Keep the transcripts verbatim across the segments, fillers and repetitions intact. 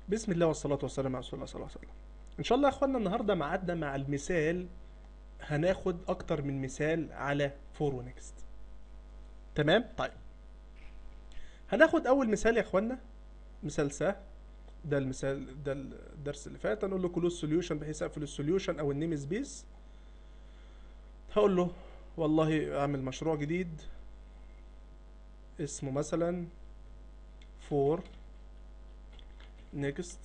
بسم الله والصلاة والسلام على رسول الله صلى الله عليه وسلم. إن شاء الله يا إخوانا النهاردة ميعادنا مع المثال، هناخد أكتر من مثال على فور ونكست. تمام؟ طيب هناخد أول مثال يا إخوانا، مثال سهل. ده المثال ده الدرس اللي فات هنقول له كلوز سوليوشن بحيث أقفل السوليوشن أو النيم سبيس. هقول له والله أعمل مشروع جديد اسمه مثلا فور نيكست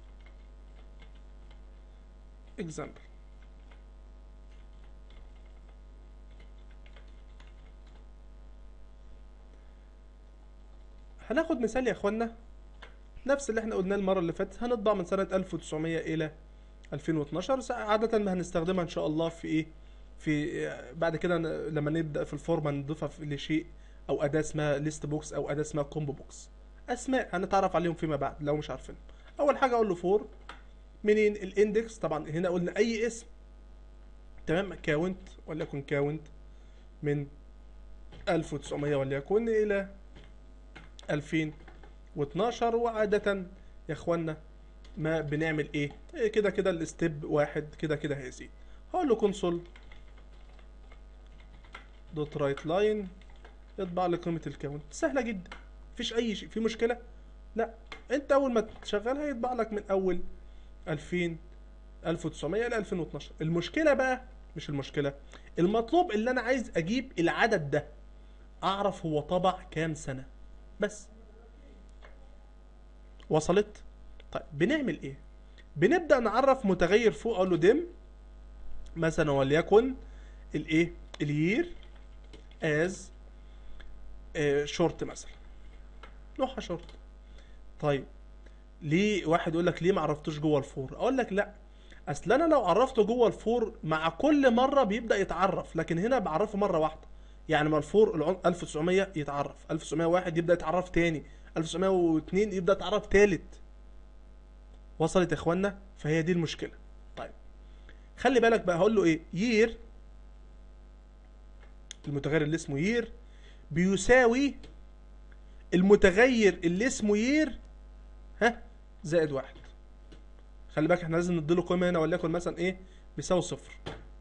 اكزامبل. هناخد مثال يا اخوانا نفس اللي احنا قلناه المره اللي فاتت، هنطبع من سنه ألف وتسعمية الى ألفين واتناشر. عاده ما هنستخدمها ان شاء الله في ايه، في بعد كده لما نبدا في الفورمه نضيفها لشيء او اداه اسمها ليست بوكس او اداه اسمها كومبو بوكس. اسماء هنتعرف عليهم فيما بعد لو مش عارفين. اول حاجه اقول له فور منين الاندكس، طبعا هنا قلنا اي اسم. تمام؟ كاونت وليكن كاونت من ألف وتسعمية وليكن الى ألفين واتناشر. وعادة يا اخوانا ما بنعمل ايه، إيه كده كده الستيب واحد كده كده هيزيد. هقول له كونسول دوت رايت لاين يطبع لي قيمة الكاونت. سهلة جدا، مفيش اي شيء في مشكلة. لا، انت اول ما تشغلها يطبع لك من اول ألفين ألف وتسعمية ل ألفين واتناشر. المشكلة بقى مش المشكلة، المطلوب اللي انا عايز اجيب العدد ده، اعرف هو طبع كام سنة بس. وصلت؟ طيب بنعمل ايه؟ بنبدأ نعرف متغير فوق، اقول له ديم مثلا وليكن الايه اليير از شورت مثلا، نوعها شورت. طيب ليه واحد يقول لك ليه ما عرفتوش جوه الفور؟ اقول لك لا، اصل انا لو عرفته جوه الفور مع كل مره بيبدا يتعرف، لكن هنا بعرفه مره واحده. يعني ما الفور ألف وتسعمية يتعرف، ألف وتسعمية وواحد يبدا يتعرف تاني، ألف وتسعمية واتنين يبدا يتعرف تالت. وصلت يا اخوانا؟ فهي دي المشكله. طيب خلي بالك بقى، هقول له ايه؟ يير، المتغير اللي اسمه يير بيساوي المتغير اللي اسمه يير ها زائد واحد. خلي بالك احنا لازم نديله قيمه هنا وليكن مثلا ايه بيساوي صفر.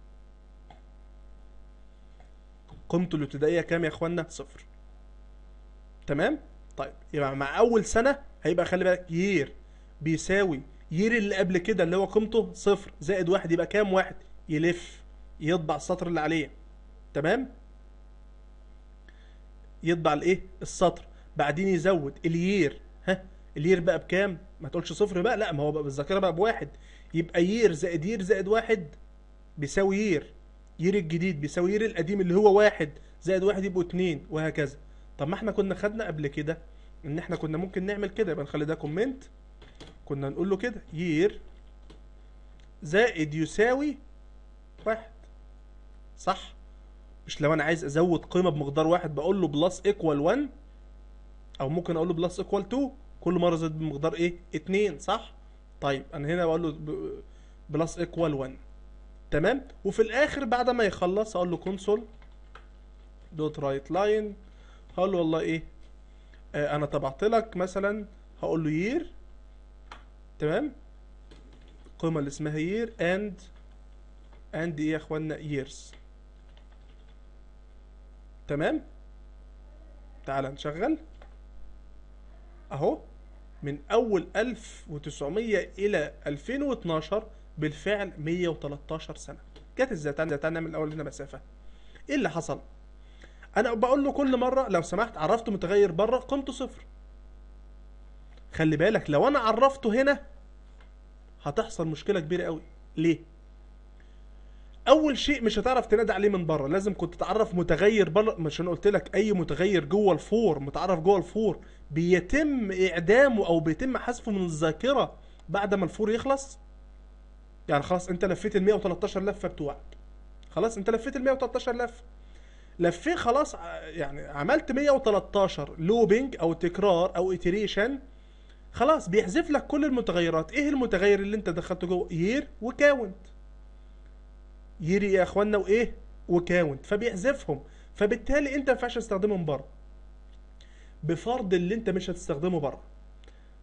قيمته الابتدائيه كام يا اخوانا؟ صفر. تمام؟ طيب يبقى مع اول سنه هيبقى خلي بالك يير بيساوي يير اللي قبل كده اللي هو قيمته صفر زائد واحد، يبقى كام؟ واحد. يلف يطبع السطر اللي عليه. تمام؟ يطبع الايه؟ السطر. بعدين يزود اليير، ها اليير بقى بكام؟ ما تقولش صفر بقى، لا ما هو بقى بالذاكره بقى بواحد. يبقى يير زائد يير زائد واحد بيساوي يير. يير الجديد بيساوي يير القديم اللي هو واحد زائد واحد يبقوا اتنين، وهكذا. طب ما احنا كنا خدنا قبل كده ان احنا كنا ممكن نعمل كده، يبقى نخلي ده كومنت. كنا نقول له كده يير زائد يساوي واحد، صح؟ مش لو انا عايز ازود قيمه بمقدار واحد بقول له بلس ايكوال واحد، او ممكن اقول له بلس ايكوال اتنين، كل مره زاد بمقدار ايه؟ اتنين، صح؟ طيب انا هنا بقول له بلس ايكوال واحد. تمام؟ وفي الاخر بعد ما يخلص اقول له كونسول دوت رايت لاين، هقول له والله ايه آه انا طبعت لك مثلا، هقول له يير. تمام؟ القيمه اللي اسمها يير اند اند ايه يا اخوانا؟ ييرز. تمام؟ تعال نشغل اهو. من اول ألف وتسعمية الى ألفين واتناشر بالفعل مية وتلتاشر سنه. جت ازاي؟ تعال تعال نعمل الاول هنا مسافه. ايه اللي حصل؟ انا بقول له كل مره لو سمحت عرفت متغير بره قيمته صفر. خلي بالك لو انا عرفته هنا هتحصل مشكله كبيره قوي. ليه؟ اول شيء مش هتعرف تنادي عليه من بره، لازم كنت تعرف متغير بره. مش انا قلت لك اي متغير جوه الفور متعرف جوه الفور بيتم اعدامه او بيتم حذفه من الذاكره بعد ما الفور يخلص. يعني خلاص انت لفيت ال مية وتلتاشر لفه بتوعك، خلاص انت لفيت ال مية وتلتاشر لفه، لفيت خلاص، يعني عملت مية وتلتاشر لوبينج او تكرار او اتريشن، خلاص بيحذف لك كل المتغيرات. ايه المتغير اللي انت دخلته جوه؟ يير وكاونت. يير يا اخوانا وايه؟ وكاونت، فبيحذفهم. فبالتالي انت ما ينفعش تستخدمهم بره، بفرض اللي انت مش هتستخدمه بره.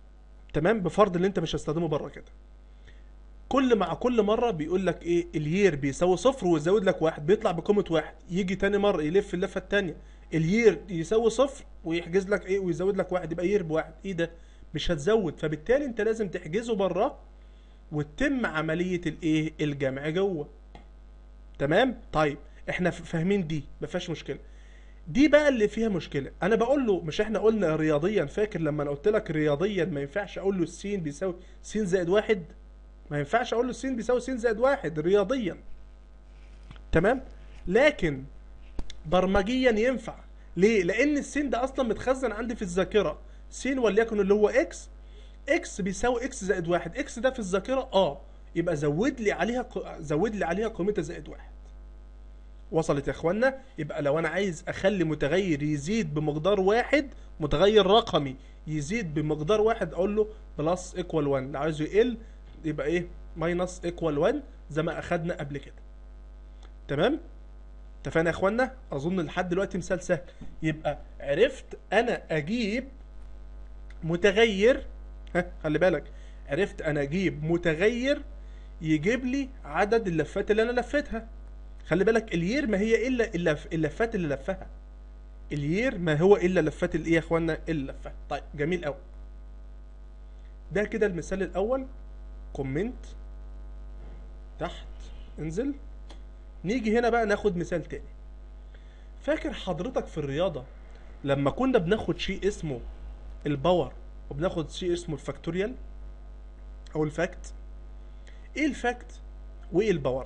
تمام، بفرض ان انت مش هتستخدمه بره كده. كل مع كل مره بيقول لك ايه، اليير بيساوي صفر ويزود لك واحد، بيطلع بقيمه واحد. يجي تاني مره يلف اللفه التانيه، اليير يساوي صفر ويحجز لك ايه ويزود لك واحد، يبقى يير بواحد. ايه ده؟ مش هتزود، فبالتالي انت لازم تحجزه بره وتتم عمليه الايه، الجمع جوه. تمام. طيب احنا فاهمين دي، ما فيهاش مشكله. دي بقى اللي فيها مشكله. انا بقول له، مش احنا قلنا رياضيا، فاكر لما انا قلت لك رياضيا ما ينفعش اقول له السين بيساوي س زائد واحد؟ ما ينفعش اقول له س بيساوي س زائد واحد رياضيا. تمام. لكن برمجيا ينفع. ليه؟ لان السين ده اصلا متخزن عندي في الذاكره. س وليكن اللي هو اكس، اكس بيساوي اكس زائد واحد، اكس ده في الذاكره اه، يبقى زود لي عليها ق... زود لي عليها قيمتها زائد واحد. وصلت يا اخوانا؟ يبقى لو انا عايز اخلي متغير يزيد بمقدار واحد، متغير رقمي يزيد بمقدار واحد، اقول له بلس ايكوال واحد. لو عايزه يقل يبقى ايه، ماينس ايكوال واحد، زي ما اخدنا قبل كده. تمام. اتفقنا يا اخوانا؟ اظن لحد دلوقتي مثال سهل. يبقى عرفت انا اجيب متغير، ها خلي بالك، عرفت انا اجيب متغير يجيب لي عدد اللفات اللي انا لفيتها. خلي بالك اليير ما هي الا اللفات اللي لفها. اليير ما هو الا لفات الايه يا اخوانا، اللي لفها. طيب جميل قوي. ده كده المثال الاول. كومنت تحت، انزل. نيجي هنا بقى ناخد مثال تاني. فاكر حضرتك في الرياضة لما كنا بناخد شيء اسمه الباور وبناخد شيء اسمه الفاكتوريال او الفاكت؟ ايه الفاكت وايه الباور؟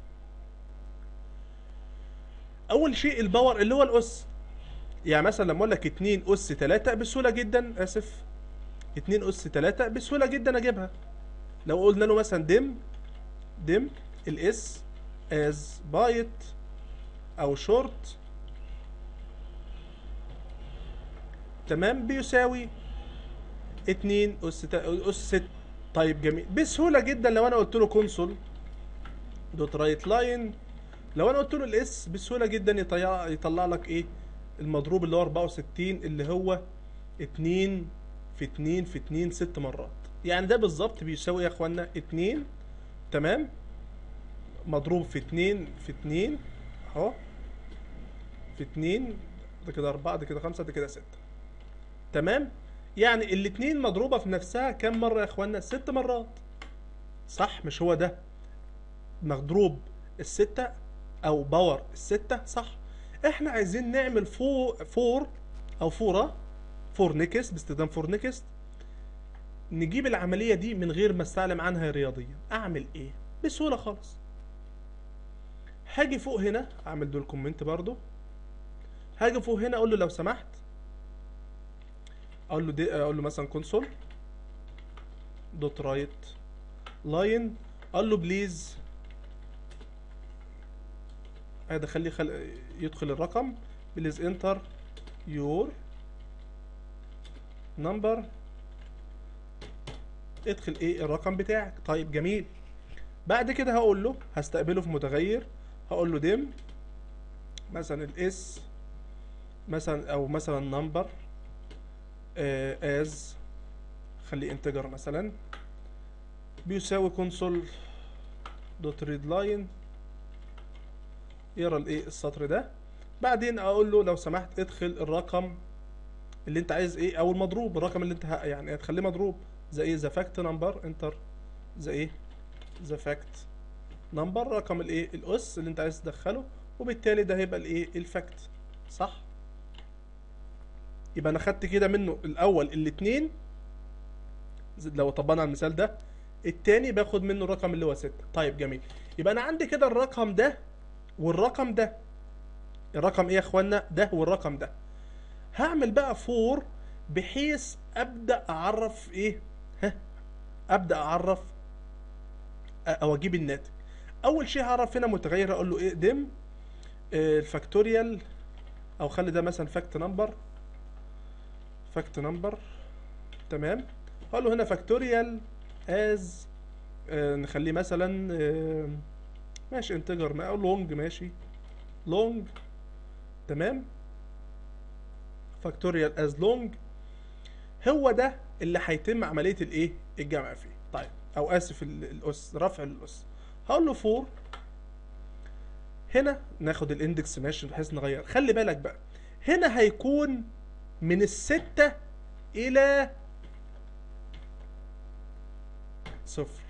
اول شيء الباور اللي هو الاس. يعني مثلا لما اقول لك اتنين اس تلاتة بسهولة جدا، اسف اتنين اس تلاتة بسهولة جدا اجيبها. لو قلنا له مثلا دم دم الاس از بايت او شورت، تمام، بيساوي اتنين اس اس ستة. طيب جميل، بسهولة جدا لو انا قلت له كونسول دوت رايت لاين، لو انا قلت له الاس بسهولة جدا يطلع يطلع لك ايه، المضروب اللي هو اربعة وستين، اللي هو اتنين في اتنين في اتنين ست مرات. يعني ده بالظبط بيساوي يا اخوانا اتنين، تمام، مضروب في اتنين في اتنين اهو، في اتنين، ده كده اربعة، ده كده خمسة، ده كده ستة. تمام. يعني الاتنين مضروبة في نفسها كام مرة يا اخوانا؟ ست مرات. صح؟ مش هو ده مضروب الستة او باور الستة؟ صح. احنا عايزين نعمل فور فور او فورة فور نيكست، باستخدام فور نيكست نجيب العملية دي من غير ما استعلم عنها رياضيا. اعمل ايه؟ بسهولة خالص. هاجي فوق هنا، اعمل دول كومنت برضو، هاجي فوق هنا اقول له لو سمحت، اقول له دي، اقول له مثلا كونسول دوت رايت لاين، اقول له بليز هذا خلي خل... يدخل الرقم، بليز انتر يور نمبر، ادخل ايه الرقم بتاعك. طيب جميل. بعد كده هقول له هستقبله في متغير، هقول له دم مثلا الاس مثلا، او مثلا نمبر از خليه انتجر مثلا، بيساوي كونسول دوت ريد لاين، يقرا الايه السطر ده. بعدين اقول له لو سمحت ادخل الرقم اللي انت عايز ايه، او المضروب، الرقم اللي انت يعني هتخليه مضروب، زي ايه، ذا فاكت نمبر، انتر زي ايه، ذا فاكت نمبر، رقم الايه الاس اللي انت عايز تدخله، وبالتالي ده هيبقى الايه الفاكت. صح؟ يبقى انا خدت كده منه الاول الاتنين لو طبقنا على المثال ده، التاني باخد منه الرقم اللي هو ستة. طيب جميل. يبقى انا عندي كده الرقم ده والرقم ده، الرقم ايه يا اخوانا، ده والرقم ده. هعمل بقى فور بحيث ابدا اعرف ايه، ها ابدا اعرف او اجيب الناتج. اول شيء هعرف هنا متغير، اقول له ايه دم الفاكتوريال، او خلي ده مثلا فاكت نمبر، فاكت نمبر، تمام. هقول له هنا فاكتوريال از آه نخليه مثلا آه ماشي انتجر، او لونج، ماشي لونج، تمام، فاكتوريال از لونج. هو ده اللي هيتم عمليه الايه الجمع فيه. طيب او اسف الاس، رفع الاس. هقول له فور هنا ناخد الاندكس ماشي بحيث نغير. خلي بالك بقى هنا هيكون من الستة الى صفر.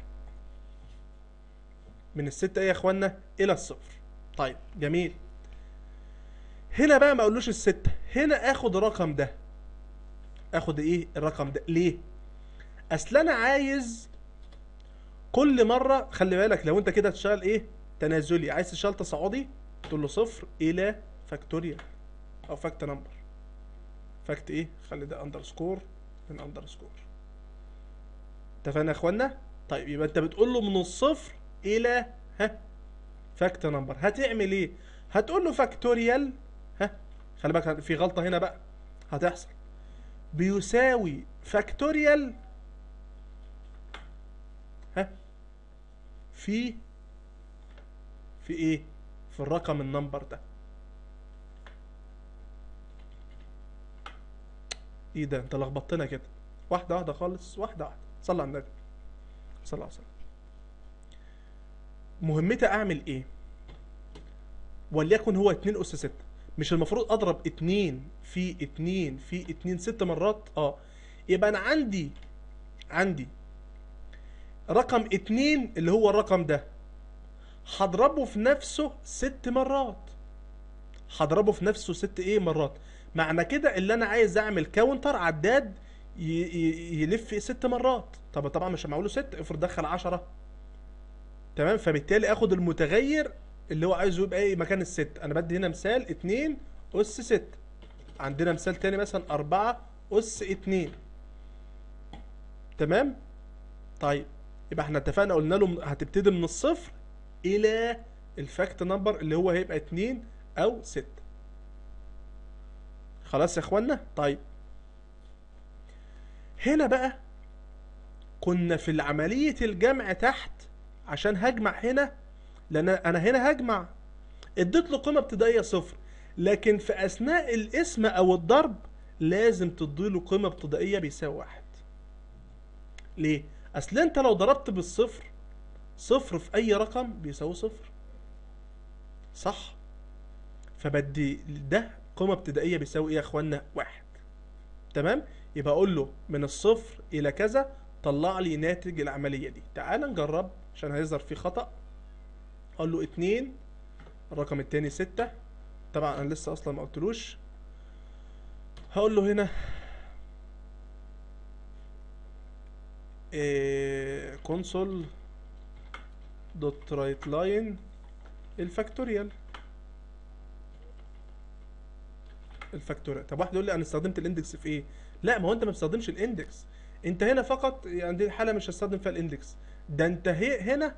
من الستة ايه يا اخوانا الى الصفر. طيب جميل. هنا بقى ما اقولوش الستة، هنا اخد الرقم ده. اخد ايه الرقم ده ليه؟ اصل انا عايز كل مرة، خلي بالك لو انت كده تشتغل ايه تنازلي، عايز تشتغل تصاعدي تقول له صفر الى فاكتوريال او فاكت نمبر. فاكت ايه؟ خلي ده اندرسكور من اندرسكور. اتفقنا يا اخوانا؟ طيب يبقى انت بتقول له من الصفر الى ها فاكت نمبر. هتعمل ايه؟ هتقول له فاكتوريال، ها خلي بالك في غلطة هنا بقى هتحصل، بيساوي فاكتوريال ها في في ايه؟ في الرقم النمبر ده. ايه ده انت لخبطتنا كده. واحده واحده خالص، واحده واحده. صلى على النبي صلى الله عليه وسلم. مهمتي اعمل ايه؟ وليكن هو اتنين اس ستة، مش المفروض اضرب اتنين في اتنين في اتنين ست مرات؟ اه يبقى انا عندي عندي رقم اتنين اللي هو الرقم ده هضربه في نفسه ست مرات. هضربه في نفسه ست ايه مرات. معنى كده اللي انا عايز اعمل كاونتر عداد يلف ست مرات. طب طبعا مش معقوله ست، افرض دخل عشرة. تمام. فبالتالي اخد المتغير اللي هو عايزه يبقى ايه مكان الست. انا بدي هنا مثال اتنين اس ستة. عندنا مثال تاني مثلا اربعة اس اتنين. تمام. طيب يبقى احنا اتفقنا قلنا له هتبتدي من الصفر الى الفاكت نمبر اللي هو هيبقى اتنين او ستة. خلاص يا اخوانا. طيب هنا بقى كنا في العملية الجمع تحت عشان هجمع هنا، لان انا هنا هجمع اديت له قيمة ابتدائية صفر، لكن في اثناء القسمة او الضرب لازم تديله قيمة ابتدائية بيساوي واحد. ليه؟ اصل انت لو ضربت بالصفر، صفر في اي رقم بيساوي صفر، صح؟ فبدي ده قيمة ابتدائية بيساوي ايه يا اخوانا؟ واحد. تمام. يبقى اقول له من الصفر الى كذا طلع لي ناتج العملية دي. تعال نجرب عشان هيظهر فيه خطأ. اقول له اتنين، الرقم التاني ستة. طبعا انا لسه اصلا ما قلتلوش. هقول له هنا إيه كونسول دوت رايت لاين الفاكتوريال الفاكتوريال. طب واحد يقول لي انا استخدمت الاندكس في ايه؟ لا، ما هو انت ما بتستخدمش الاندكس. انت هنا فقط يعني دي الحاله مش هستخدم فيها الاندكس. ده انت هنا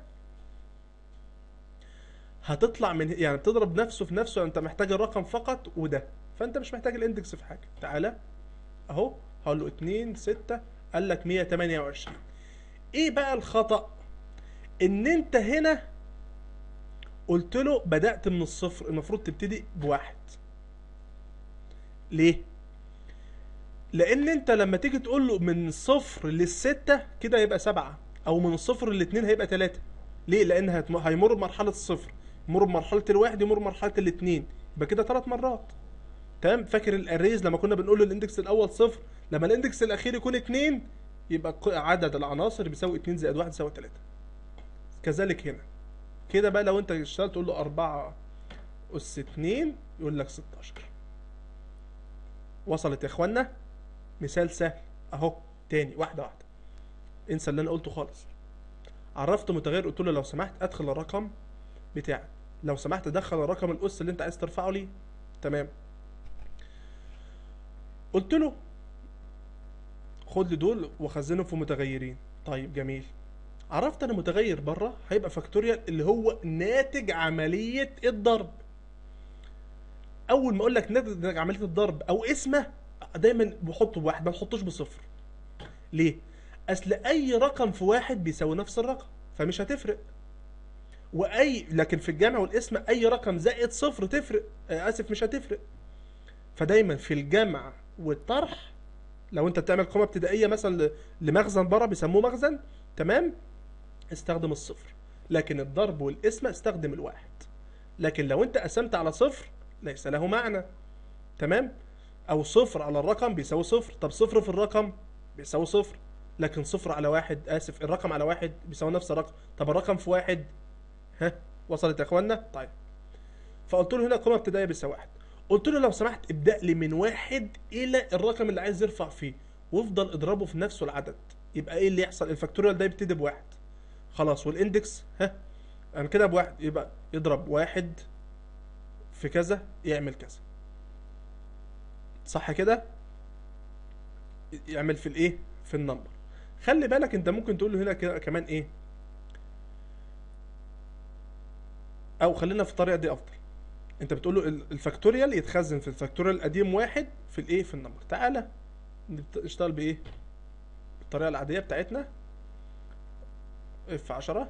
هتطلع من يعني بتضرب نفسه في نفسه. انت محتاج الرقم فقط وده، فانت مش محتاج الاندكس في حاجه. تعالى اهو هقول له اتنين ستة، قال لك مية تمانية وعشرين. ايه بقى الخطأ؟ ان انت هنا قلت له بدأت من الصفر، المفروض تبتدي بواحد. ليه؟ لان انت لما تيجي تقول له من الصفر للستة كده يبقى سبعة، او من الصفر للاتنين هيبقى تلاتة. ليه؟ لان هيمر بمرحلة الصفر، يمر بمرحلة الواحد، يمر بمرحلة الاتنين، يبقى كده ثلاث مرات. تمام. فاكر الاريز لما كنا بنقول له الاندكس الاول صفر، لما الاندكس الاخير يكون اتنين يبقى عدد العناصر بيساوي اتنين زائد واحد يساوي تلاتة. كذلك هنا كده بقى لو انت اشتغلت تقول له اربعة اس اتنين يقول لك ستاشر. وصلت يا اخوانا؟ مثال سهل اهو. تاني واحده واحده، انسى اللي انا قلته خالص. عرفت متغير قلت له لو سمحت ادخل الرقم بتاعك، لو سمحت دخل الرقم الاس اللي انت عايز ترفعه ليه. تمام. قلت له خد لي دول وخزنهم في متغيرين. طيب جميل. عرفت انا متغير بره هيبقى فاكتوريال اللي هو ناتج عمليه الضرب. اول ما اقول لك ناتج عمليه الضرب او اسمه دايما بحطه بواحد، ما تحطوش بصفر. ليه؟ اصل اي رقم في واحد بيساوي نفس الرقم فمش هتفرق. واي لكن في الجمع والاسم اي رقم زائد صفر تفرق. آه اسف مش هتفرق. فدايما في الجمع والطرح لو انت بتعمل قيمه ابتدائيه مثلا ل- لمخزن بره بيسموه مخزن، تمام، استخدم الصفر. لكن الضرب والقسمه استخدم الواحد. لكن لو انت قسمت على صفر ليس له معنى، تمام، او صفر على الرقم بيساوي صفر. طب صفر في الرقم بيساوي صفر، لكن صفر على واحد، اسف، الرقم على واحد بيساوي نفس الرقم. طب الرقم في واحد، ها، وصلت يا اخوانا؟ طيب، فقلت له هنا قيمه ابتدائيه بيساوي واحد. قلت له لو سمحت ابدا لي من واحد الى الرقم اللي عايز يرفع فيه، وافضل اضربه في نفسه العدد. يبقى ايه اللي يحصل؟ الفاكتوريال ده يبتدي بواحد، خلاص، والاندكس ها انا كده بواحد، يبقى يضرب واحد في كذا يعمل كذا، صح كده؟ يعمل في الايه؟ في النمبر. خلي بالك انت ممكن تقول له هنا كده كمان ايه، او خلينا في الطريقه دي افضل. انت بتقول له ال- الفاكتوريال يتخزن في الفاكتوريال القديم واحد في الايه؟ في النمبر. تعالى نشتغل بايه؟ بالطريقه العاديه بتاعتنا. اف عشرة،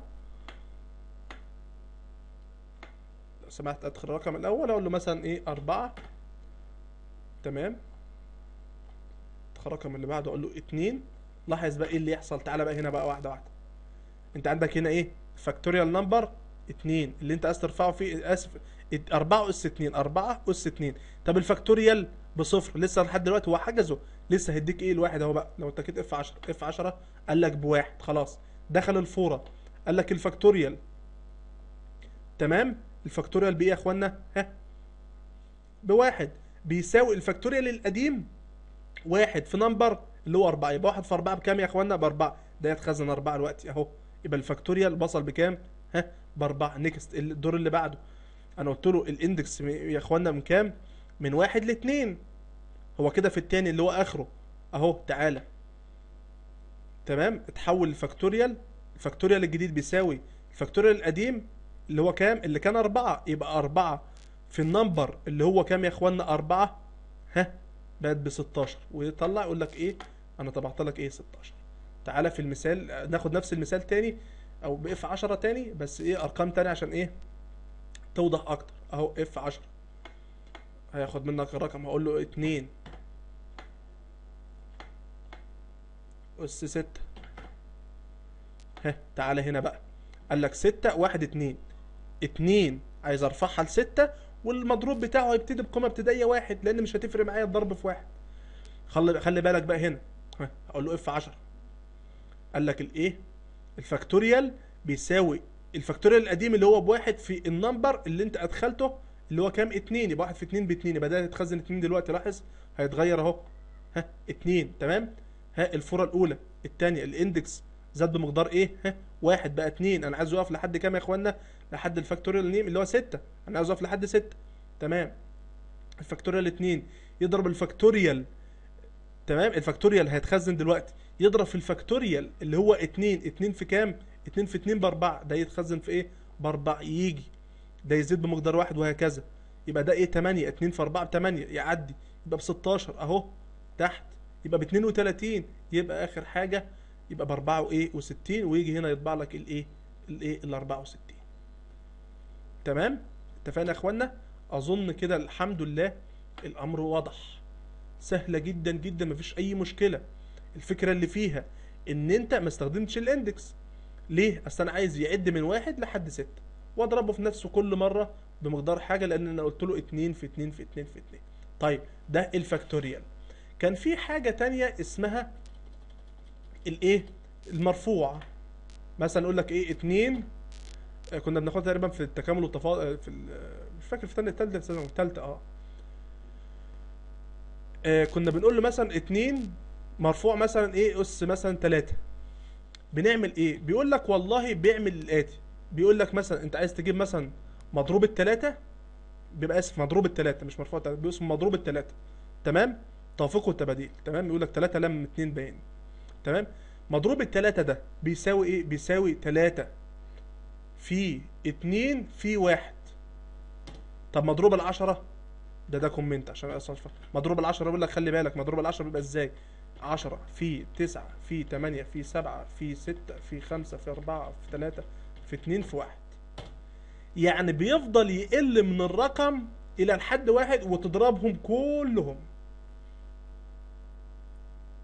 لو سمحت ادخل الرقم الاول، اقول له مثلا ايه؟ أربعة، تمام. ادخل الرقم اللي بعده اقول له اتنين. لاحظ بقى ايه اللي يحصل. تعالى بقى هنا بقى واحده واحده. انت عندك هنا ايه؟ فاكتوريال نمبر اتنين اللي انت عايز ترفعه فيه، اسف، أربعة اس اتنين، أربعة اس اتنين. طب الفاكتوريال بصفر لسه لحد دلوقتي هو حجزه، لسه هيديك ايه؟ الواحد اهو بقى. لو اتكيت اف عشرة، اف عشرة قال لك بواحد، خلاص دخل الفوره. قال لك الفاكتوريال، تمام، الفاكتوريال بايه يا اخوانا؟ ها، بواحد، بيساوي الفاكتوريال القديم واحد في نمبر اللي هو أربعة. يبقى واحد في أربعة بكام يا اخوانا؟ بأربعة. ده يتخزن أربعة دلوقتي أهو. يبقى الفاكتوريال وصل بكام؟ ها، بأربعة. نيكست، الدور اللي بعده. أنا قلت له الإندكس م- يا اخوانا من كام؟ من واحد لاتنين. هو كده في التاني اللي هو آخره أهو. تعالى، تمام، اتحول الفاكتوريال. الفاكتوريال الجديد بيساوي الفاكتوريال القديم اللي هو كام؟ اللي كان أربعة. يبقى أربعة في النمبر اللي هو كام يا اخوانا؟ أربعة، ها، بقت ب ستاشر. ويطلع يقول لك ايه؟ انا طبعت لك ايه؟ ستاشر. تعالى في المثال ناخد نفس المثال تاني، او باف عشرة تاني، بس ايه؟ ارقام تاني عشان ايه؟ توضح اكتر. اهو اف عشرة هياخد منك الرقم، هقول له اتنين اس ستة. ها، تعالى هنا بقى. قال لك ستة واحد اتنين. اتنين عايز ارفعها لستة، والمضروب بتاعه هيبتدي بقيمة ابتدائية واحد، لان مش هتفرق معايا الضرب في واحد. خلي خلي بالك بقى هنا. ها، هقول له اف عشرة. قال لك الايه؟ الفاكتوريال بيساوي الفاكتوريال القديم اللي هو بواحد في النمبر اللي انت ادخلته اللي هو كام؟ اتنين. يبقى واحد في اتنين باتنين. يبقى ده هيتخزن اتنين دلوقتي. لاحظ هيتغير اهو. ها، اتنين، تمام. ها، الفورة الاولى، التانية، الاندكس زاد بمقدار ايه؟ ها، واحد بقى اتنين. انا عايز يقف لحد كام يا اخوانا؟ لحد الفاكتوريال نيم اللي هو ستة. انا عايز اقف لحد ستة، تمام. الفاكتوريال اتنين يضرب الفاكتوريال، تمام. الفاكتوريال هيتخزن دلوقتي يضرب في الفاكتوريال اللي هو اتنين. اتنين في كام؟ اتنين في اتنين باربعة. ده يتخزن في ايه؟ باربعة. يجي ده يزيد بمقدار واحد وهكذا. يبقى ده ايه؟ تمانية. اتنين في اربعة بتمانية، يعدي يبقى ب ستاشر اهو تحت. يبقى ب اتنين وتلاتين. يبقى اخر حاجة يبقى ب اربعة وايه؟ وستين. ويجي هنا يطبع لك الايه؟ الايه؟ ال اربعة وستين. تمام. اتفقنا يا اخوانا؟ اظن كده الحمد لله الامر واضح. سهله جدا جدا، مفيش اي مشكله. الفكره اللي فيها ان انت ما استخدمتش الاندكس. ليه؟ اصل انا عايز يعد من واحد لحد ستة، واضربه في نفسه كل مره بمقدار حاجه، لان انا قلت له اتنين في اتنين في اتنين في اتنين. طيب، ده الفاكتوريال. كان في حاجه تانية اسمها الايه؟ المرفوع. مثلا اقول لك ايه؟ اتنين، آه، كنا بناخدها تقريبا في التكامل والتفاضل في ال- آه، مش فاكر في تانية تالتة ثانوي، تالتة اه آه، كنا بنقول له مثلا اتنين مرفوع مثلا ايه؟ اس مثلا تلاتة. بنعمل ايه؟ بيقول لك والله بيعمل الاتي. بيقول لك مثلا انت عايز تجيب مثلا مضروب التلاتة، بيبقى اسف مضروب التلاتة مش مرفوع التلاتة، بيبقى اسمه مضروب التلاتة، تمام. توافق والتباديل، تمام. يقول لك تلاتة لم اتنين باين، تمام. مضروب التلاتة ده بيساوي ايه؟ بيساوي تلاتة في اتنين في واحد. طب مضروب العشرة ده ده كومنت عشان اصلا مضروب العشرة. بيقول لك خلي بالك مضروب العشرة بيبقى ازاي؟ عشرة في تسعة في تمانية في سبعة في ستة في خمسة في أربعة في تلاتة في اتنين في واحد. يعني بيفضل يقل من الرقم إلى الحد واحد وتضربهم كلهم.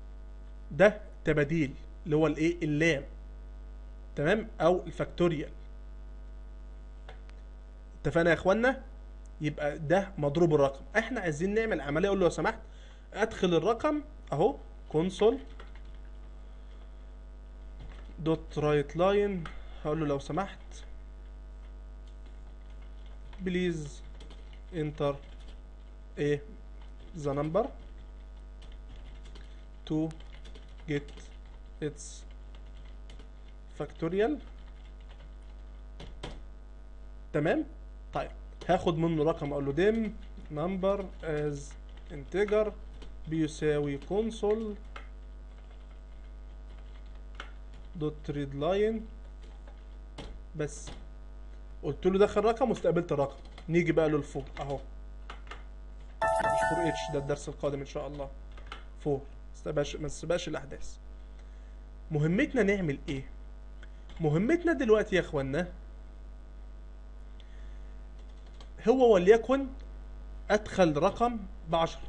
ده تباديل اللي هو الايه اللام، تمام، او الفاكتوريال. اتفقنا يا اخوانا؟ يبقى ده مضروب الرقم. احنا عايزين نعمل عمليه، اقول له لو سمحت ادخل الرقم اهو كونسول دوت رايت لاين، هقول له لو سمحت بليز انتر ايه ذا نمبر تو جيت اتس فاكتوريال. تمام. طيب هاخد منه رقم، اقول له ديم نمبر از انتجر بيساوي كونسول دوت ريد لاين. بس قلت له دخل رقم واستقبلت الرقم. نيجي بقى للفور اهو، مش فور اتش، ده الدرس القادم ان شاء الله. فور استبقاش ما تسبقش الاحداث. مهمتنا نعمل ايه؟ مهمتنا دلوقتي يا اخوانا هو وليكن ادخل رقم بعشرة،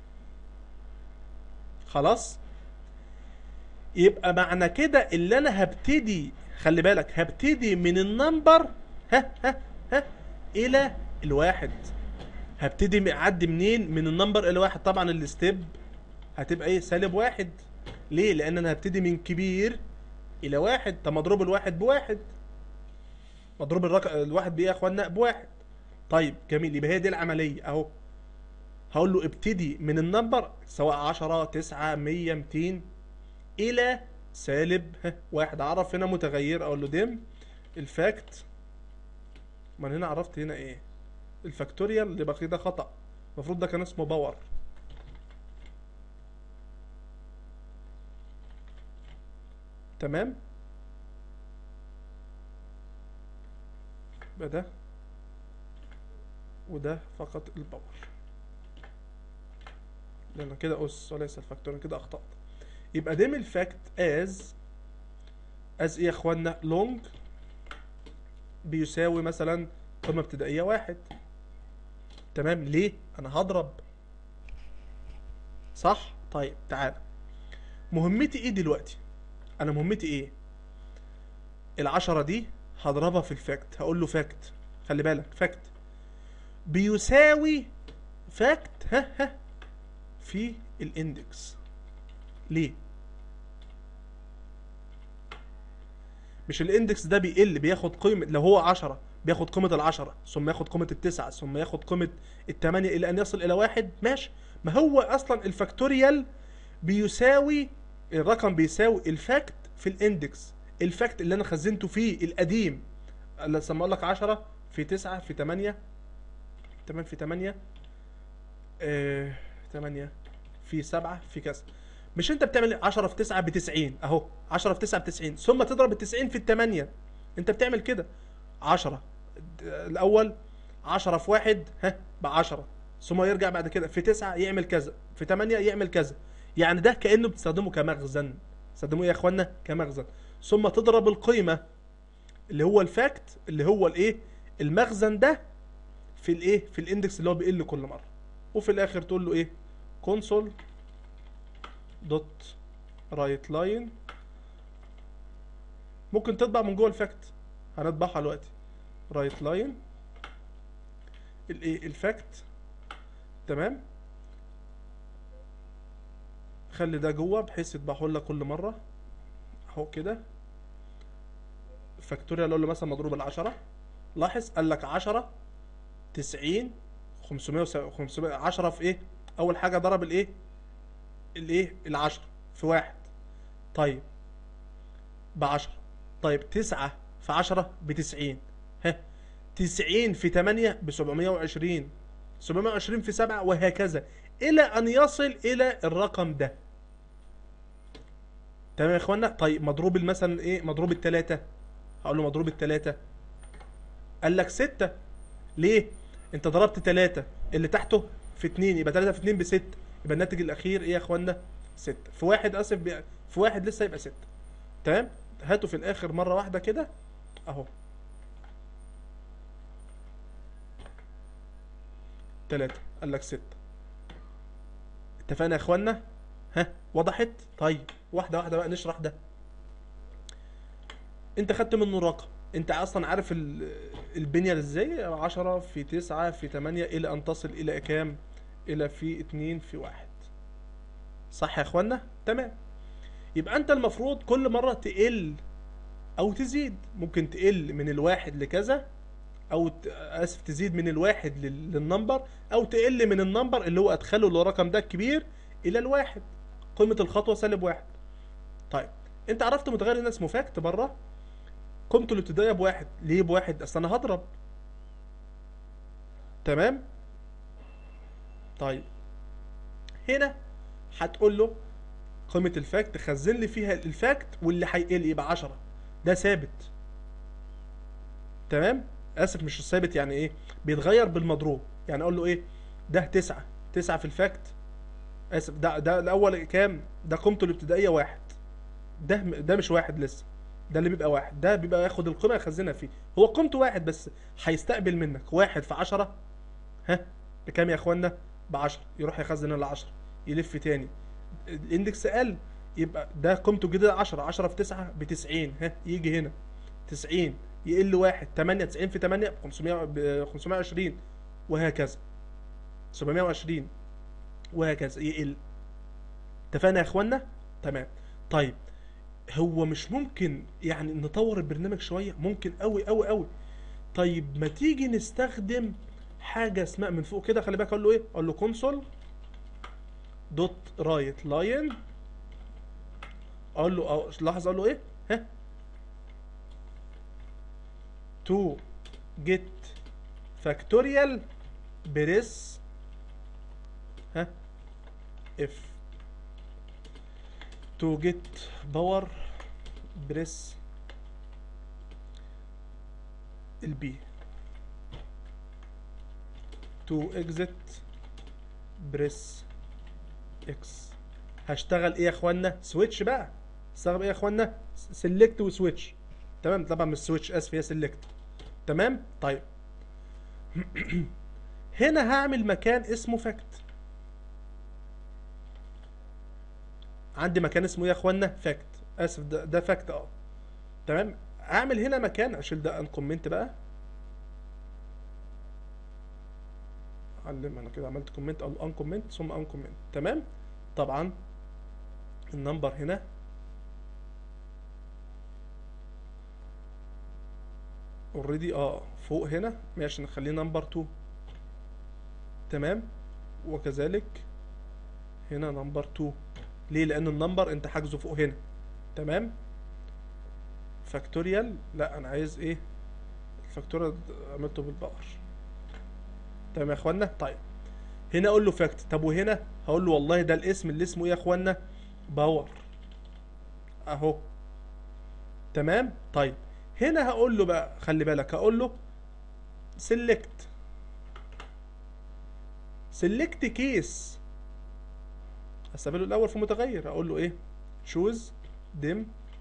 خلاص. يبقى معنى كده اللي انا هبتدي، خلي بالك، هبتدي من النمبر ها ها ها الى الواحد. هبتدي اعدي منين؟ من النمبر الى واحد. طبعا الستيب هتبقى ايه؟ سالب واحد. ليه؟ لان انا هبتدي من كبير الى واحد. طب مضروب الواحد بواحد، مضروب الرقم الواحد بايه يا اخوانا؟ بواحد. طيب جميل، يبقى هي دي العمليه اهو. هقول له ابتدي من النمبر سواء عشرة تسعة مية ميتين الى سالب واحد. اعرف هنا متغير، اقول له ديم الفاكت. ما هنا عرفت هنا ايه؟ الفاكتوريال اللي بقي ده خطأ، المفروض ده كان اسمه باور. تمام. يبقى ده وده فقط الباور، لان كده اس وليس الفاكتوريال، كده اخطأت. يبقى ديم الفاكت از از ايه يا اخوانا؟ لونج بيساوي مثلا قيمة ابتدائية واحد. تمام. ليه؟ انا هضرب، صح؟ طيب تعال، مهمتي ايه دلوقتي؟ انا مهمتي ايه؟ العشرة دي هضربها في الفاكت. هقول له فاكت، خلي بالك، فاكت بيساوي فاكت ها ها في الاندكس. ليه؟ مش الاندكس ده بيقل، بياخد قيمة، لو هو عشرة بياخد قيمة العشرة، ثم ياخد قيمة التسعة، ثم ياخد قيمة التمانية إلى أن يصل إلى واحد. ماشي. ما هو أصلا الفاكتوريال بيساوي الرقم، بيساوي الفاكت في الاندكس. الفاكت اللي أنا خزنته فيه القديم، اللي لما أقول لك عشرة في تسعة في تمانية، تمام، في تمانية، آه تمانية في سبعة في كذا. مش انت بتعمل عشرة في تسعة ب تسعين اهو، عشرة في تسعة ب تسعين، ثم تضرب ال تسعين في ال تمانية. انت بتعمل كده. عشرة الاول، عشرة في واحد ها ب عشرة، ثم يرجع بعد كده في تسعة يعمل كذا، في تمانية يعمل كذا. يعني ده كانه بتستخدمه كمخزن. تستخدمه ايه يا اخوانا؟ كمخزن. ثم تضرب القيمه اللي هو الفاكت، اللي هو الايه؟ المخزن ده، في الايه؟ في الاندكس اللي هو بيقل كل مره. وفي الاخر تقول له ايه؟ كونسول دوت رايت لاين. ممكن تطبع من جوه الفاكت، هنطبعها دلوقتي. رايت لاين الايه؟ الفاكت. تمام. خلي ده جوه بحيث يطبعه لك كل مره اهو كده. فاكتوريال اقول له مثلا مضروب العشرة. لاحظ قال لك عشرة تسعين خمسمية خمسمية. عشرة في ايه؟ اول حاجه ضرب الايه؟ الايه؟ العشرة في واحد. طيب ب عشرة. طيب تسعة في عشرة ب تسعين. ها، تسعين في تمانية ب سبعمية وعشرين. سبعمية وعشرين في سبعة، وهكذا الى ان يصل الى الرقم ده. تمام يا اخوانا. طيب مضروب مثلا ايه؟ مضروب التلاتة. هقول له مضروب التلاتة. قال لك ستة. ليه؟ انت ضربت تلاتة اللي تحته في اتنين، يبقى تلاتة في اتنين بستة، يبقى الناتج الاخير ايه يا اخوانا؟ ستة. في واحد، اسف، بي... في واحد لسه يبقى ستة. تمام. هاته في الاخر مرة واحدة كده اهو. تلاتة قال لك ستة. اتفقنا يا اخوانا؟ ها وضحت؟ طيب واحده واحده بقى نشرح ده. انت خدت منه رقم، انت اصلا عارف البنيه ازاي، عشرة في تسعة في تمانية الى ان تصل الى كام؟ الى في اتنين في واحد. صح يا اخوانا؟ تمام. يبقى انت المفروض كل مره تقل او تزيد. ممكن تقل من الواحد لكذا، او ت- اسف تزيد من الواحد لل- للنمبر، او تقل من النمبر اللي هو ادخله اللي هو الرقم ده الكبير الى الواحد. قيمه الخطوه سالب واحد. طيب انت عرفت متغير هنا اسمه فاكت بره، قيمته الابتدائيه بواحد. ليه بواحد؟ اصل انا هضرب. تمام. طيب هنا هتقول له قيمه الفاكت خزن لي فيها الفاكت واللي هيقل يبقى عشرة. ده ثابت. تمام. اسف مش ثابت، يعني ايه؟ بيتغير بالمضروب. يعني اقول له ايه؟ ده تسعة. تسعة في الفاكت، اسف ده ده الاول كام؟ ده قيمته الابتدائيه واحد. ده ده مش واحد لسه، ده اللي بيبقى واحد، ده بيبقى ياخد القيمه يخزنها فيه. هو قيمته واحد بس هيستقبل منك واحد في عشرة. ها بكام يا اخوانا؟ ب عشرة. يروح يخزن ال عشرة، يلف تاني، الاندكس قل، يبقى ده قيمته الجديده عشرة. عشرة في تسعة ب تسعين. ها يجي هنا تسعين، يقل واحد. تمانية. تسعين في تمانية ب خمسمية، ب خمسمية وعشرين، وهكذا سبعمية وعشرين، وهكذا يقل. اتفقنا يا اخوانا؟ تمام. طيب هو مش ممكن يعني نطور البرنامج شويه؟ ممكن قوي قوي قوي. طيب ما تيجي نستخدم حاجه اسمها من فوق كده. خلي بالك اقول له ايه؟ اقول له كونسول دوت رايت لاين. اقول له أو لاحظ اقول له ايه؟ ها تو جيت فاكتوريال بريس ها اف. تو جيت باور بريس البي. تو اكزت بريس اكس. هشتغل ايه يا اخوانا؟ سويتش بقى. استخدم ايه يا اخوانا؟ سيلكت وسويتش. تمام. طبعا مش سويتش، اسف، هي سيلكت. تمام. طيب هنا هعمل مكان اسمه فاكت. عندي مكان اسمه ايه يا اخوانا؟ فاكت. اسف ده, ده فاكت اه. تمام. اعمل هنا مكان، اشيل ده ان كومنت بقى. علم انا كده عملت كومنت او ان كومنت ثم ان كومنت. تمام. طبعا النمبر هنا اوريدي اه فوق هنا، ماشي نخليه نمبر اتنين. تمام. وكذلك هنا نمبر اتنين. ليه؟ لان النمبر انت حاجزه فوق هنا. تمام. فاكتوريال، لا انا عايز ايه؟ الفاكتوريال عملته بالباور. تمام يا اخوانا. طيب هنا اقول له فاكت. طب وهنا هقول له والله ده الاسم اللي اسمه ايه يا اخوانا؟ باور اهو. تمام. طيب هنا هقول له بقى، خلي بالك هقول له سيلكت سيلكت كيس. هستقبله الاول في متغير. اقول له ايه؟ choose dim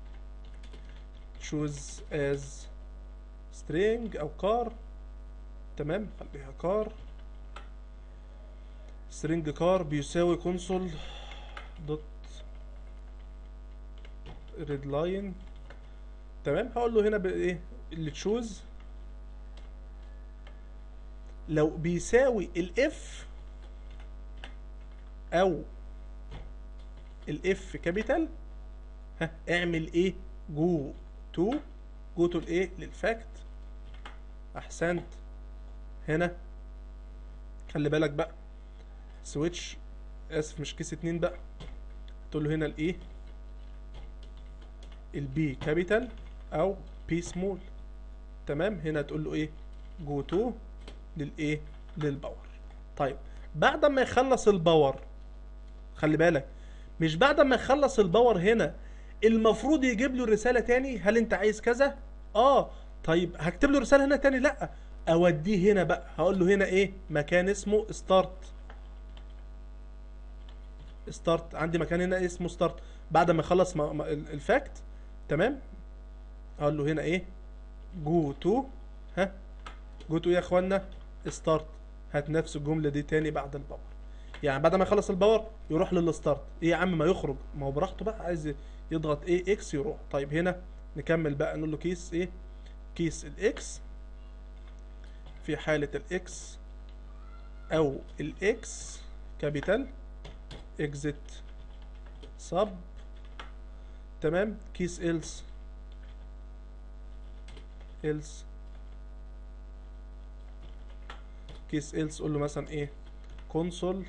choose as string او car. تمام. خليها car. string car بيساوي console دوت read line. تمام. هقول له هنا بايه؟ اللي تشوز لو بيساوي الاف او الاف كابيتال، ها اعمل ايه؟ جو تو جو تو الايه؟ للفاكت. احسنت. هنا خلي بالك بقى سويتش، اسف مش كيس اتنين بقى. تقول له هنا الايه؟ البي كابيتال او بي سمول. تمام. هنا تقول له ايه؟ جو تو للايه؟ للباور. طيب بعد ما يخلص الباور، خلي بالك مش بعد ما يخلص الباور هنا المفروض يجيب له الرساله تاني. هل انت عايز كذا؟ اه. طيب هكتب له رساله هنا تاني؟ لا، اوديه هنا بقى. هقول له هنا ايه؟ مكان اسمه ستارت. ستارت عندي مكان هنا اسمه ستارت بعد ما يخلص الفاكت. تمام. اقول له هنا ايه؟ جو تو ها جو تو يا اخوانا ستارت. هات نفس الجمله دي تاني بعد الباور. يعني بعد ما يخلص الباور يروح للستارت. ايه يا عم ما يخرج، ما هو براحته بقى، عايز يضغط ايه اكس يروح. طيب هنا نكمل بقى، نقول له كيس ايه، كيس الاكس في حالة الاكس او الاكس كابيتال اكزيت سب، تمام. كيس إلس إلس كيس إلس قول له مثلا ايه كونسول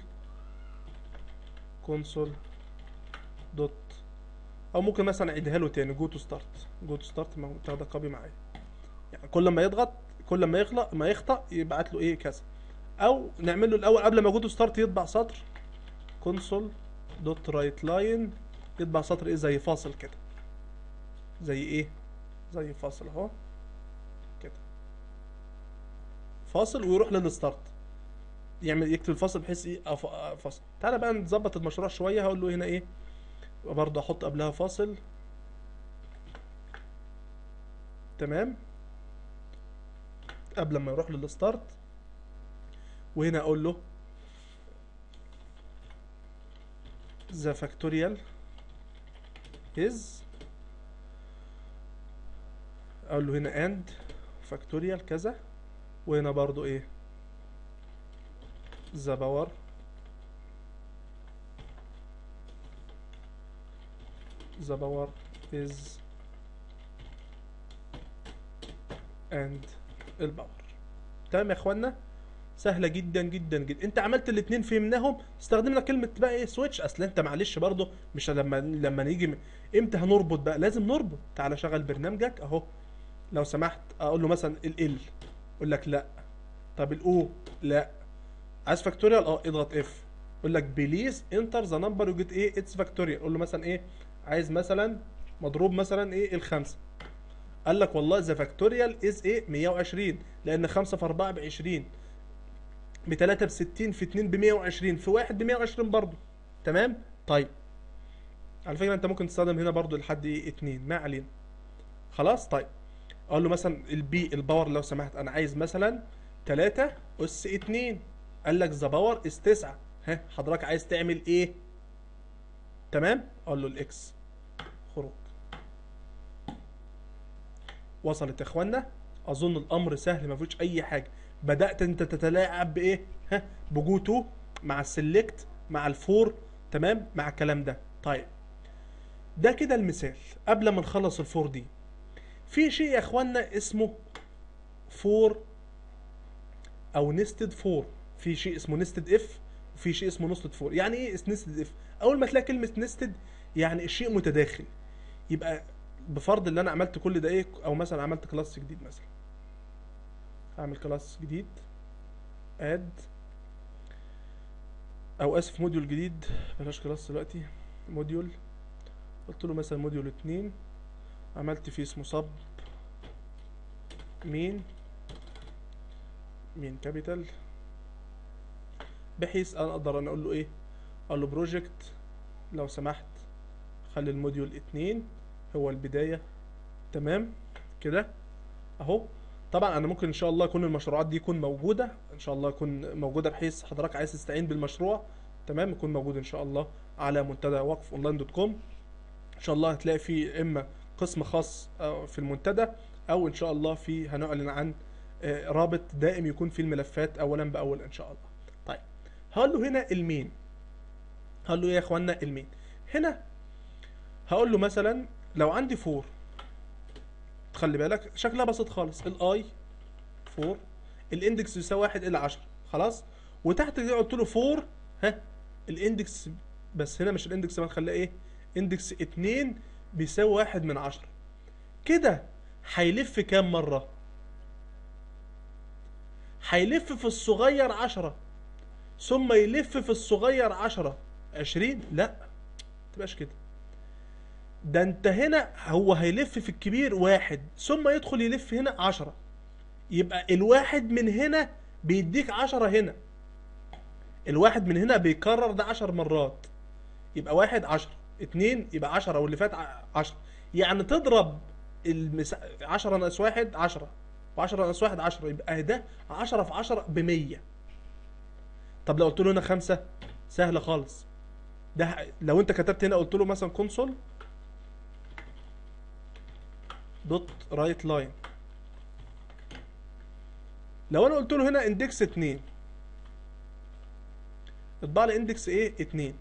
كونسول دوت، او ممكن مثلا اعيدها له تاني جو تو ستارت جو تو ستارت ما تاخدها كوبي معايا، يعني كل ما يضغط كل ما يخلق ما يخطأ يبعت له ايه كذا. او نعمل له الاول قبل ما جو تو ستارت يطبع سطر كونسول دوت رايت لاين، يطبع سطر ايه زي فاصل كده، زي ايه زي فاصل اهو كده، فاصل ويروح للستارت، يعمل يكتب الفاصل بحيث ايه أف- فاصل. تعالى بقى نظبط المشروع شويه، هقول له هنا ايه برضه احط قبلها فاصل، تمام، قبل ما يروح للستارت. وهنا اقول له ذا فاكتوريال از، اقول له هنا اند فاكتوريال كذا، وهنا برضو ايه ذا باور ذا باور از اند الباور. تمام يا اخوانا، سهله جدا جدا جدا. انت عملت الاثنين فهمناهم، استخدمنا كلمه بقى ايه سويتش. اصل انت معلش برضو مش لما لما نيجي م- امتى هنربط بقى، لازم نربط. تعالى شغل برنامجك اهو، لو سمحت اقول له مثلا ال ال، يقول لك لا. طب الاو لا. عايز فاكتوريال اه اضغط اف، يقول لك بليز انتر ذا نمبر يو جيت ايه اتس فاكتوريال. قول له مثلا ايه عايز مثلا مضروب مثلا ايه الخمسه، قال لك والله ذا فاكتوريال از ايه مية وعشرين، لان خمسة في اربعة ب عشرين، ب تلاتة ب ستين، في اتنين ب مية وعشرين، في واحد ب مية وعشرين برضه. تمام. طيب على فكره انت ممكن تستخدم هنا برضه لحد ايه اتنين، ما علينا. خلاص. طيب اقول له مثلا البي الباور لو سمحت انا عايز مثلا تلاتة اس اتنين، قال لك ذا باور اس تسعة، ها حضرتك عايز تعمل ايه؟ تمام. اقول له الاكس خروج. وصلت يا اخوانا؟ اظن الامر سهل ما فيهوش اي حاجه. بدات انت تتلاعب بايه، ها بجو تو مع السلكت مع الفور، تمام، مع الكلام ده. طيب ده كده المثال. قبل ما نخلص الفور دي، في شيء يا اخوانا اسمه فور او نستد فور. في شيء اسمه نستد اف وفي شيء اسمه نستد فور. يعني ايه نستد اف؟ اول ما تلاقي كلمه نستد يعني الشيء متداخل. يبقى بفرض ان انا عملت كل ده ايه، او مثلا عملت كلاس جديد، مثلا اعمل كلاس جديد اد، او اسف موديول جديد، بلاش كلاس دلوقتي، موديول. قلت له مثلا موديول اتنين، عملت فيه اسمه صب مين مين كابيتال، بحيث انا اقدر انا اقول له ايه، اقول له بروجكت لو سمحت خلي الموديول اتنين هو البداية. تمام كده اهو. طبعا انا ممكن ان شاء الله يكون المشروعات دي يكون موجودة، ان شاء الله يكون موجودة بحيث حضرتك عايز تستعين بالمشروع، تمام، يكون موجود ان شاء الله على منتدى وقف اونلاين دوت كوم. ان شاء الله هتلاقي فيه اما قسم خاص في المنتدى، او ان شاء الله في هنعلن عن رابط دائم يكون فيه الملفات اولا باول ان شاء الله. طيب هقول له هنا المين، هقول له ايه يا اخوانا المين. هنا هقول له مثلا لو عندي فور، خلي بالك شكلها بسيط خالص، الاي فور الاندكس يساوي واحد الى عشرة، خلاص. وتحت دي قلت له فور ها الاندكس، بس هنا مش الاندكس، ما نخليها ايه اندكس اتنين بيساوي واحد من عشرة. كده هيلف كام مرة؟ هيلف في الصغير عشرة، ثم يلف في الصغير عشرة عشرين. لا متبقاش كده، ده انت هنا هو هيلف في الكبير واحد ثم يدخل يلف هنا عشرة، يبقى الواحد من هنا بيديك عشرة هنا، الواحد من هنا بيكرر ده عشر مرات، يبقى واحد عشرة، اتنين يبقى عشرة، واللي فات عشرة. يعني تضرب المسا... عشرة ناقص واحد عشرة، وعشرة ناقص واحد عشرة، يبقى ده عشرة في عشرة بمية. طب لو قلت له هنا خمسة، سهله خالص. ده لو انت كتبت هنا قلت له مثلا كونسول دوت رايت لاين، لو انا قلت له هنا اندكس اتنين اطبع لي اندكس ايه اتنين.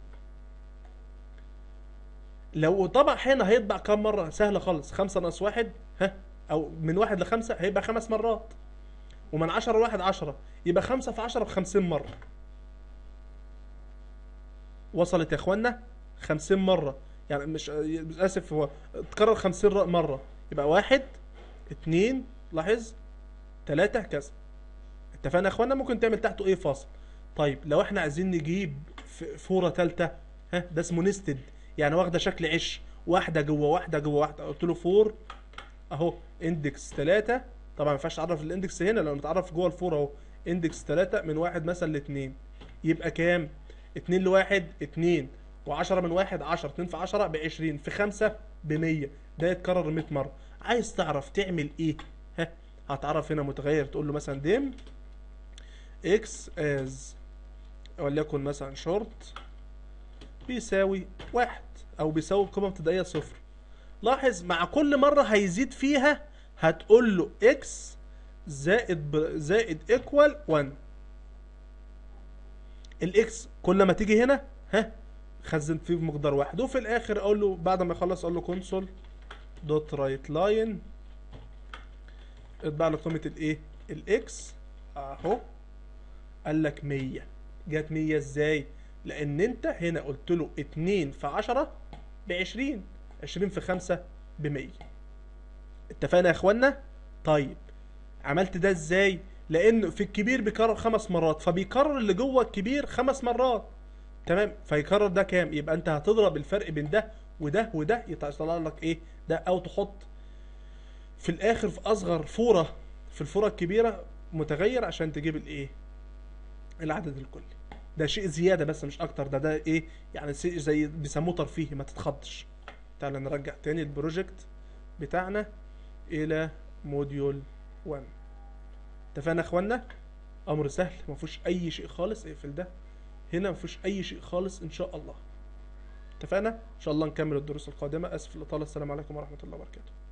لو طبع هنا هيطبع كام مره؟ سهله خالص، خمسة ناقص واحد، ها، او من واحد لخمسة هيبقى خمس مرات، ومن عشرة لواحد عشرة، يبقى خمسة في عشرة بخمسين مرة. وصلت يا اخوانا؟ خمسين مرة، يعني مش اسف، هو اتكرر خمسين مرة، يبقى واحد اتنين، لاحظ، تلاتة، كذا. اتفقنا يا اخوانا؟ ممكن تعمل تحته ايه فاصل. طيب لو احنا عايزين نجيب فورة تالتة، ها، ده اسمه نستد، يعني واخدة شكل عش، واحدة جوه واحدة جوه واحدة. قلت له فور اهو اندكس تلاتة، طبعا ما ينفعش تعرف الاندكس هنا، لو نتعرف جوه الفور اهو اندكس تلاتة من واحد مثلا لاتنين، يبقى كام؟ اتنين لواحد اتنين، وعشرة من واحد عشرة، اتنين في عشرة بعشرين، في خمسة بمية، ده يتكرر مية مرة. عايز تعرف تعمل ايه؟ ها، هتعرف هنا متغير تقول له مثلا ديم اكس از وليكن مثلا شورت بيساوي واحد، او بيساوي قيمة ابتدائية صفر. لاحظ مع كل مرة هيزيد فيها هتقول له اكس زائد ب... زائد ايكوال واحد. الاكس كل ما تيجي هنا، ها، خزن فيه بمقدار واحد، وفي الاخر اقول له بعد ما يخلص اقول له كونسول دوت رايت لاين اطبع له قيمة الايه؟ الاكس اهو. قال لك مية. جت مية ازاي؟ لان انت هنا قلت له اتنين في عشرة بعشرين، عشرين في خمسة بمية. اتفقنا يا اخوانا؟ طيب عملت ده ازاي؟ لانه في الكبير بيكرر خمس مرات، فبيكرر اللي جوه الكبير خمس مرات، تمام؟ فيكرر ده كام؟ يبقى انت هتضرب الفرق بين ده وده وده يطلع لك ايه ده، او تحط في الاخر في اصغر فوره في الفوره الكبيره متغير عشان تجيب الايه؟ العدد الكلي. ده شيء زياده بس مش اكتر، ده ده ايه يعني، شيء زي بيسموه ترفيهي، ما تتخضش. تعال نرجع تاني البروجكت بتاعنا الى موديول واحد. اتفقنا يا اخوانا؟ امر سهل، ما فيهوش اي شيء خالص. اقفل ده هنا، ما فيهوش اي شيء خالص ان شاء الله. اتفقنا؟ ان شاء الله نكمل الدروس القادمه. اسف للاطاله، السلام عليكم ورحمه الله وبركاته.